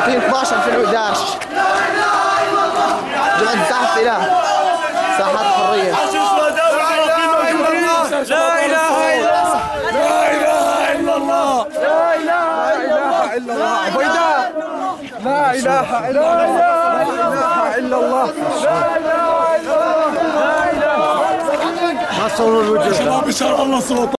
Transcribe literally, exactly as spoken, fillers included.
وثلاثين اثنا عشر ألفين وأحد عشر جمعة الزحف إلى ساحات الحرية. لا إله إلا الله، لا إله إلا الله، لا إله إلا الله عبيدة، لا إله إلا الله، لا إله إلا الله، لا إله إلا الله، لا إله. ما تصوروا الوجه. شباب إن شاء الله صوت.